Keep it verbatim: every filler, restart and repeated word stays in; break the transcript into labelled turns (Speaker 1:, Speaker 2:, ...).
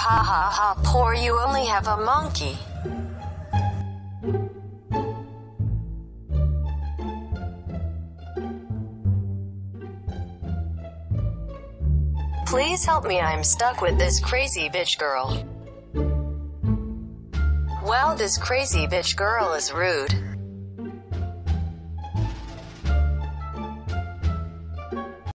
Speaker 1: Ha ha ha, poor you only have a monkey. Please help me, I'm stuck with this crazy bitch girl. Well, this crazy bitch girl is rude.